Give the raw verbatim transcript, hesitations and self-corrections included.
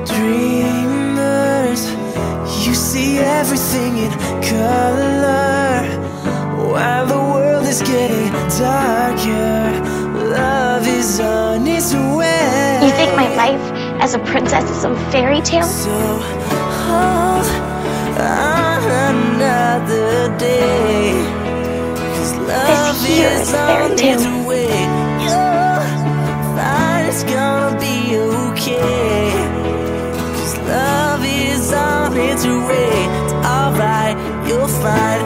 Dreamers, you see everything in color. While the world is getting darker, love is on its way. You think my life as a princess is some fairy tale? So hold on another day, 'cause love This here is is a fairy on tale. its way. You'll find it's gonna be okay, 'cause love is on its way. It's alright, you'll find